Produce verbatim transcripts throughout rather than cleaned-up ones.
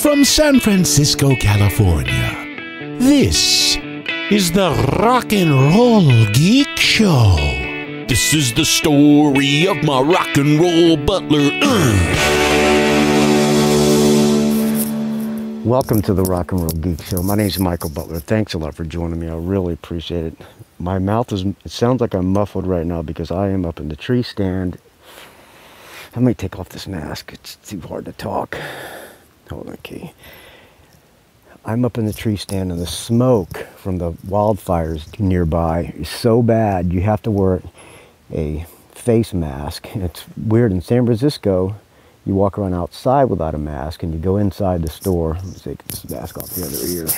from San Francisco, California. This is the Rock and Roll Geek Show. This is the story of my rock and roll butler. Uh. Welcome to the Rock and Roll Geek Show. My name is Michael Butler. Thanks a lot for joining me. I really appreciate it. My mouth is, it sounds like I'm muffled right now because I am up in the tree stand. Let me take off this mask. It's too hard to talk. Hold on, Key. I'm up in the tree stand and the smoke from the wildfires nearby is so bad you have to wear a face mask. It's weird. In San Francisco, you walk around outside without a mask and you go inside the store. Let me take this mask off the other ear.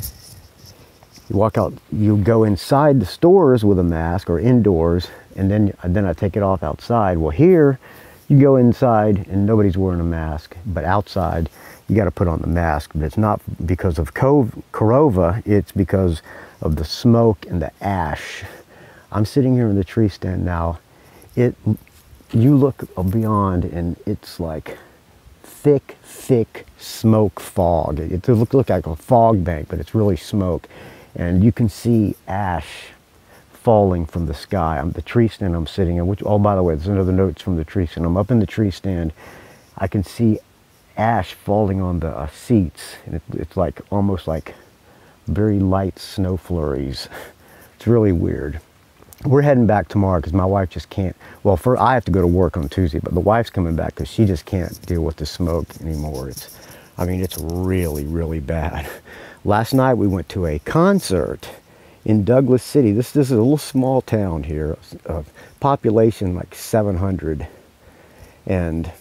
You walk out, you go inside the stores with a mask or indoors, and then, and then I take it off outside. Well, here, you go inside and nobody's wearing a mask, but outside, you got to put on the mask. But it's not because of Corona, it's because of the smoke and the ash. I'm sitting here in the tree stand now. It, you look beyond and it's like thick, thick smoke fog. It, it looks look like a fog bank, but it's really smoke. And you can see ash falling from the sky. I'm the tree stand I'm sitting in, which, oh, by the way, there's another note from the tree stand. I'm up in the tree stand. I can see ash falling on the uh, seats. And it, it's like, almost like very light snow flurries. It's really weird. We're heading back tomorrow because my wife just can't, well, for, I have to go to work on Tuesday, but the wife's coming back because she just can't deal with the smoke anymore. It's, I mean, it's really, really bad. Last night we went to a concert in Douglas City. This, this is a little small town here, uh, population like seven hundred. And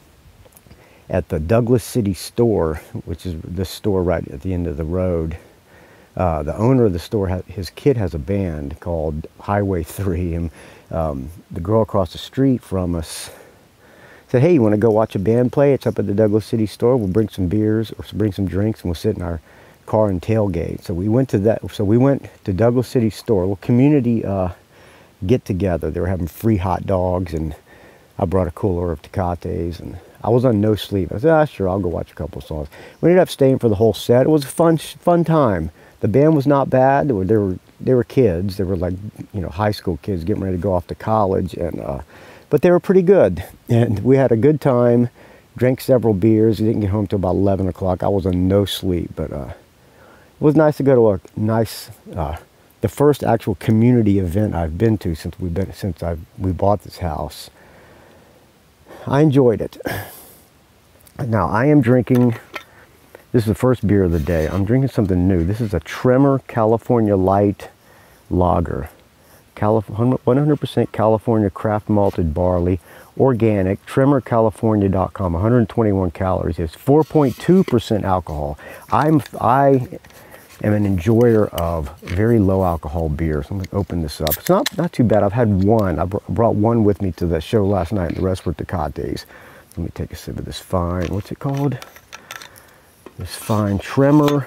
at the Douglas City store, which is the store right at the end of the road, Uh, the owner of the store, his kid has a band called Highway three, and um, the girl across the street from us said, hey, you want to go watch a band play? It's up at the Douglas City store. We'll bring some beers or bring some drinks, and we'll sit in our car and tailgate. So we went to that. So we went to Douglas City store, a little community uh, get together. They were having free hot dogs, and I brought a cooler of Tecates, and I was on no sleep. I said, ah, sure, I'll go watch a couple of songs. We ended up staying for the whole set. It was a fun, fun time. The band was not bad. They were, they were, they were kids. They were like, you know, high school kids getting ready to go off to college. And, uh, but they were pretty good. And we had a good time, drank several beers. We didn't get home till about eleven o'clock. I was on no sleep, but uh, it was nice to go to a nice, uh, the first actual community event I've been to since we've been, since I we bought this house. I enjoyed it. Now I am drinking, this is the first beer of the day. I'm drinking something new. This is a Tremor California Light Lager. one hundred percent California craft malted barley, organic, tremor california dot com, one hundred twenty-one calories. It's four point two percent alcohol. I'm, I am an enjoyer of very low alcohol beer. So I'm gonna open this up. It's not, not too bad. I've had one. I br brought one with me to the show last night, and the rest were Tecates. Let me take a sip of this fine, what's it called? This fine Tremor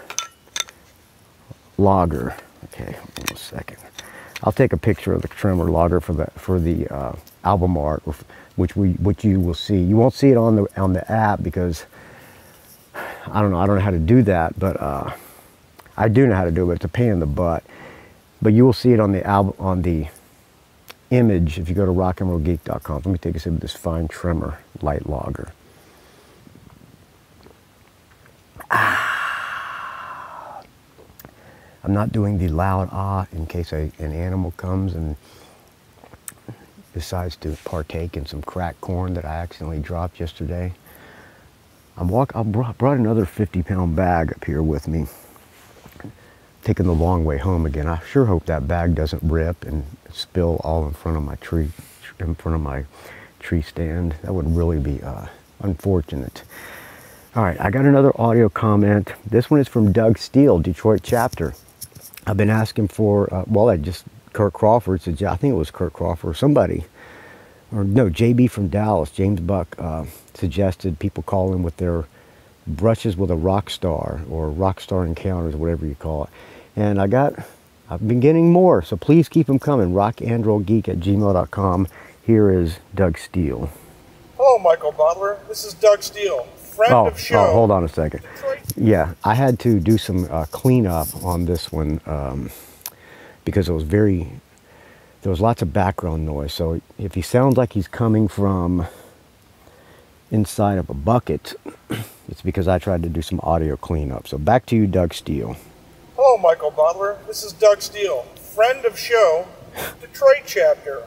Lager. Okay, hold on a second. I'll take a picture of the Tremor Lager for the for the uh, album art, which we which you will see. You won't see it on the on the app because I don't know. I don't know how to do that, but uh, I do know how to do it. But it's a pain in the butt. But you will see it on the album on the image if you go to rock and roll geek dot com. Let me take a sip of this fine Tremor Light Lager. Ah. I'm not doing the loud ah in case a, an animal comes and decides to partake in some cracked corn that I accidentally dropped yesterday. I'm walk, I brought, brought another fifty pound bag up here with me, taking the long way home again. I sure hope that bag doesn't rip and spill all in front of my tree, in front of my tree stand. That would really be uh, unfortunate. All right, I got another audio comment. This one is from Doug Steele, Detroit chapter. I've been asking for, uh, well, I just, Kurt Crawford said, I think it was Kurt Crawford or somebody, or no, J B from Dallas, James Buck, uh, suggested people call in with their brushes with a rock star or rock star encounters, whatever you call it. And I got, I've been getting more, so please keep them coming. rock and roll geek at gmail dot com. Here is Doug Steele. Hello, Michael Butler. This is Doug Steele. friend oh, of show. Oh, hold on a second. Detroit. Yeah, I had to do some uh, cleanup on this one um, because it was very, there was lots of background noise. So if he sounds like he's coming from inside of a bucket, it's because I tried to do some audio cleanup. So back to you, Doug Steele. Hello, Michael Butler. This is Doug Steele, friend of show, Detroit chapter.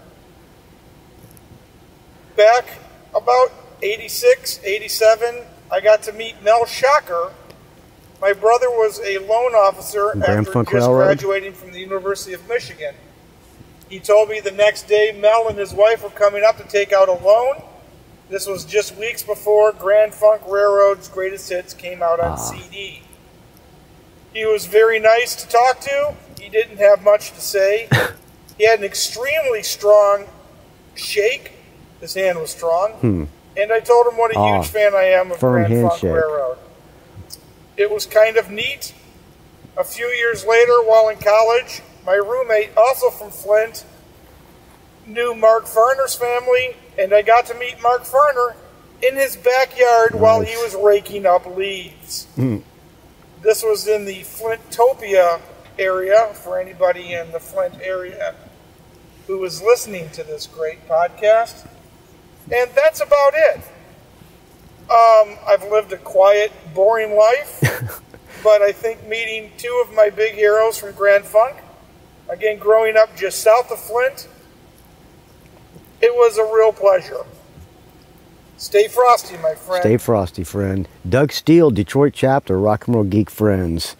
Back about eighty-six, eighty-seven, I got to meet Mel Shocker. My brother was a loan officer Grand after Funk just Railroad? graduating from the University of Michigan. He told me the next day Mel and his wife were coming up to take out a loan. This was just weeks before Grand Funk Railroad's Greatest Hits came out on Ah. C D. He was very nice to talk to. He didn't have much to say. He had an extremely strong shake. His hand was strong. Hmm. And I told him what a Ah, huge fan I am of firm Grand Funk handshake. Railroad. It was kind of neat. A few years later, while in college, my roommate, also from Flint, knew Mark Farner's family, and I got to meet Mark Farner in his backyard Nice. while he was raking up leaves. Hmm. This was in the Flintopia area, for anybody in the Flint area who was listening to this great podcast. And that's about it. Um, I've lived a quiet, boring life, but I think meeting two of my big heroes from Grand Funk, again, growing up just south of Flint, it was a real pleasure. Stay frosty, my friend. Stay frosty, friend. Doug Steele, Detroit chapter, Rock and Roll Geek Friends.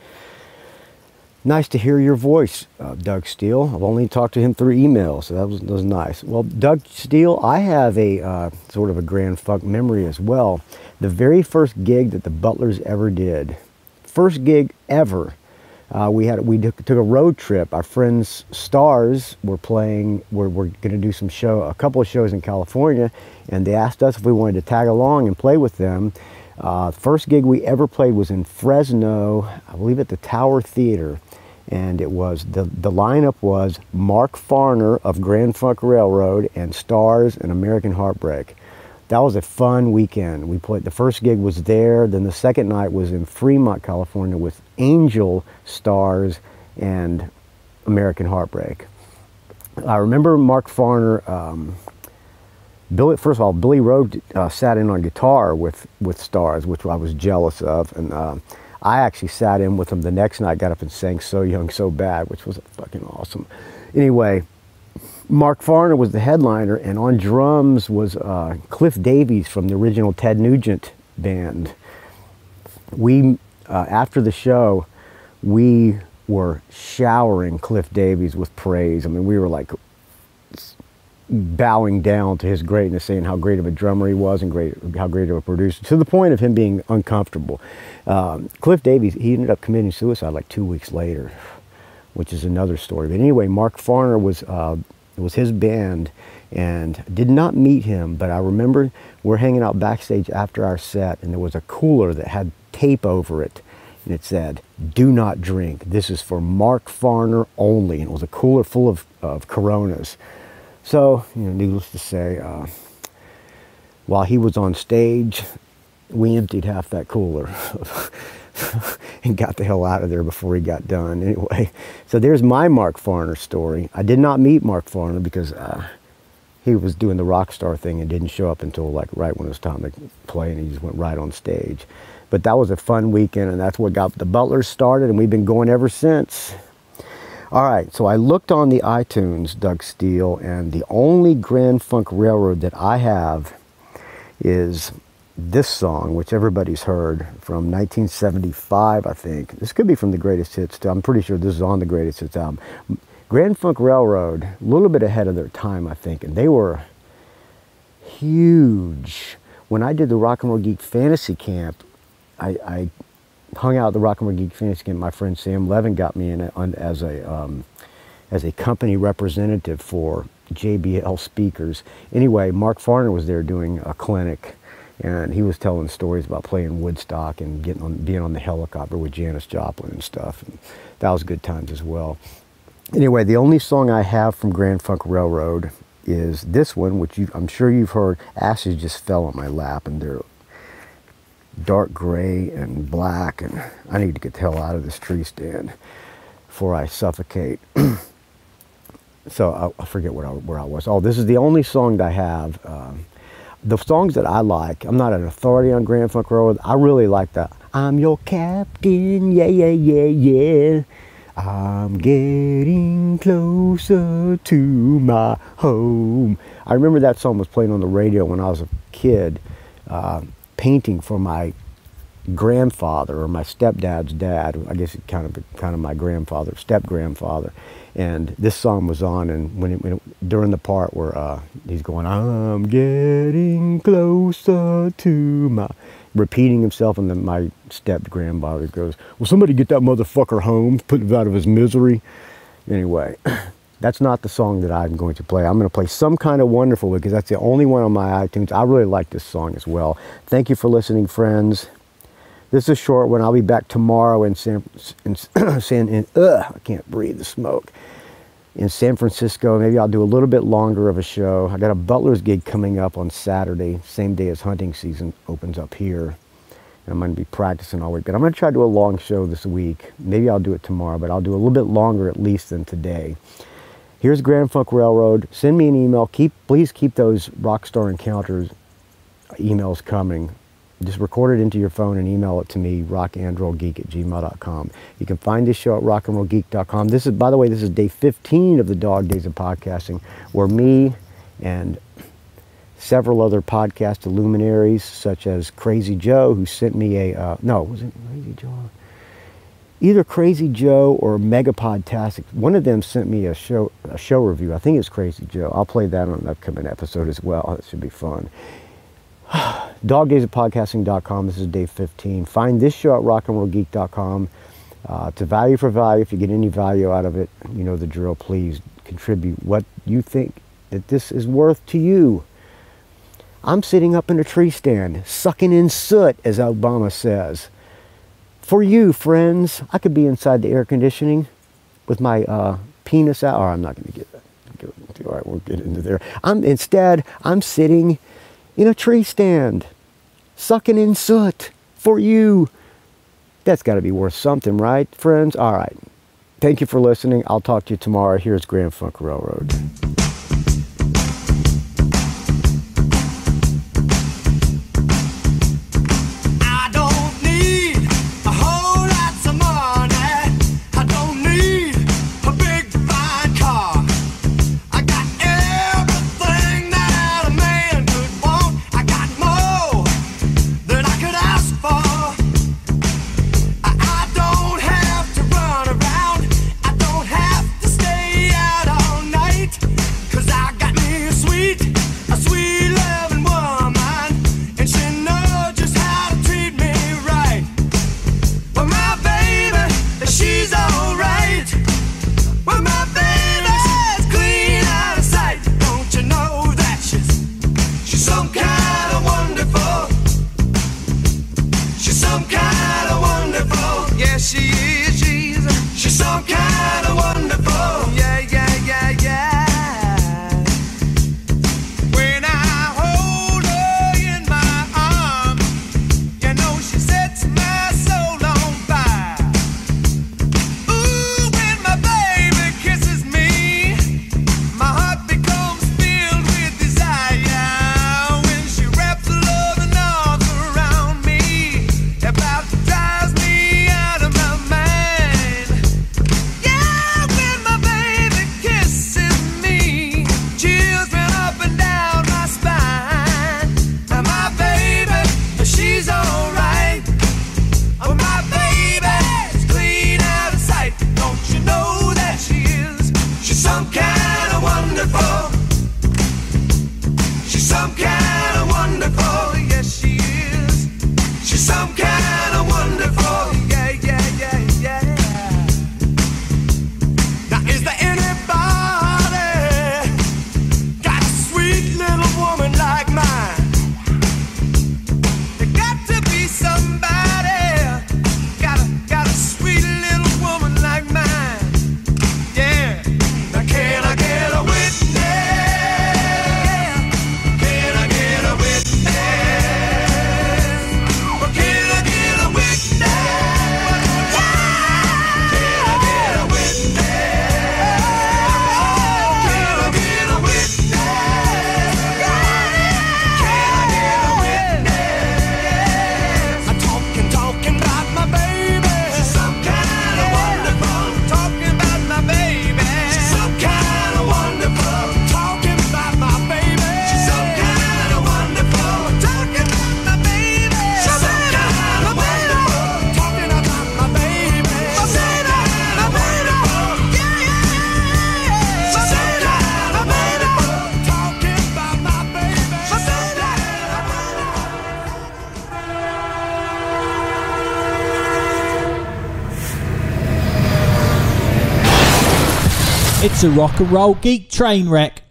Nice to hear your voice, uh, Doug Steele. I've only talked to him through email, so that was, that was nice. Well, Doug Steele, I have a uh, sort of a Grand Funk memory as well. The very first gig that the Butlers ever did, first gig ever, uh, we had we took, took a road trip. Our friends Stars were playing. We're, we're going to do some show, a couple of shows in California, and they asked us if we wanted to tag along and play with them. Uh, first gig we ever played was in Fresno, I believe at the Tower Theater. And it was, the, the lineup was Mark Farner of Grand Funk Railroad and Stars and American Heartbreak. That was a fun weekend. We played, the first gig was there, then the second night was in Fremont, California with Angel, Stars, and American Heartbreak. I remember Mark Farner, um, Billy, first of all, Billy Rowe uh, sat in on guitar with, with Stars, which I was jealous of. And uh, I actually sat in with him the next night, got up and sang So Young, So Bad, which was fucking awesome. Anyway, Mark Farner was the headliner, and on drums was uh, Cliff Davies from the original Ted Nugent band. We, uh, after the show, we were showering Cliff Davies with praise. I mean, we were like bowing down to his greatness, saying how great of a drummer he was and great, how great of a producer, to the point of him being uncomfortable. Um, Cliff Davies, he ended up committing suicide like two weeks later, which is another story. But anyway, Mark Farner was, uh, was his band, and did not meet him, but I remember we're hanging out backstage after our set, and there was a cooler that had tape over it, and it said, "Do not drink. This is for Mark Farner only." And it was a cooler full of, of Coronas. So, you know, needless to say, uh, while he was on stage, we emptied half that cooler and got the hell out of there before he got done. Anyway, so there's my Mark Farner story. I did not meet Mark Farner because uh, he was doing the rock star thing and didn't show up until like right when it was time to play, and he just went right on stage. But that was a fun weekend, and that's what got the Butlers started, and we've been going ever since. All right, so I looked on the iTunes, Doug Steele, and the only Grand Funk Railroad that I have is this song, which everybody's heard, from nineteen seventy-five, I think. This could be from the Greatest Hits, too. I'm pretty sure this is on the Greatest Hits album. Grand Funk Railroad, a little bit ahead of their time, I think, and they were huge. When I did the Rock and Roll Geek Fantasy Camp, I, I hung out at the Rock and Roll Geek Fantasy Camp. My friend Sam Levin got me in it on, as a um, as a company representative for J B L speakers. Anyway, Mark Farner was there doing a clinic, and he was telling stories about playing Woodstock and getting on, being on the helicopter with Janis Joplin and stuff. And that was good times as well. Anyway, the only song I have from Grand Funk Railroad is this one, which you, I'm sure you've heard. Ashes Just Fell on My Lap, and they're dark gray and black, and I need to get the hell out of this tree stand before I suffocate. So I, I forget what I, where I was. Oh, this is the only song that I have. Um, the songs that I like, I'm not an authority on Grand Funk Railroad. I really like that. I'm your captain, yeah, yeah, yeah, yeah. I'm getting closer to my home. I remember that song was playing on the radio when I was a kid, uh, painting for my grandfather, or my stepdad's dad. I guess it kind of kind of my grandfather, step grandfather. And this song was on, and when it, when it, during the part where uh, he's going, I'm getting closer to my, repeating himself, and then my step grandfather goes, will somebody get that motherfucker home, put him out of his misery? Anyway, that's not the song that I'm going to play. I'm going to play Some Kind of Wonderful, because that's the only one on my iTunes. I really like this song as well. Thank you for listening, friends. This is a short one. I'll be back tomorrow in San, in, San in, ugh, I can't breathe the smoke. In San Francisco. Maybe I'll do a little bit longer of a show. I got a Butler's gig coming up on Saturday, same day as hunting season opens up here. And I'm going to be practicing all week. But I'm going to try to do a long show this week. Maybe I'll do it tomorrow, but I'll do a little bit longer at least than today. Here's Grand Funk Railroad. Send me an email. Keep, please keep those Rockstar Encounters emails coming. Just record it into your phone and email it to me, rock and roll geek at gmail dot com. You can find this show at rock and roll geek dot com. This is, by the way, this is day fifteen of the Dog Days of Podcasting, where me and several other podcast luminaries, such as Crazy Joe, who sent me a, uh, no, was it Crazy Joe? Either Crazy Joe or Megapodtastic. One of them sent me a show, a show review. I think it's Crazy Joe. I'll play that on an upcoming episode as well. It should be fun. dog days of podcasting dot com. This is day fifteen. Find this show at rock and roll geek dot com. Uh, to value for value. If you get any value out of it, you know the drill. Please contribute what you think that this is worth to you. I'm sitting up in a tree stand, sucking in soot, as Obama says. For you, friends. I could be inside the air conditioning with my uh, penis out. Or I'm not going to get that. All right, we'll get into there. I'm instead. I'm sitting in a tree stand, sucking in soot for you. That's got to be worth something, right, friends? All right. Thank you for listening. I'll talk to you tomorrow. Here's Grand Funk Railroad. Night. It's a rock and roll geek train wreck.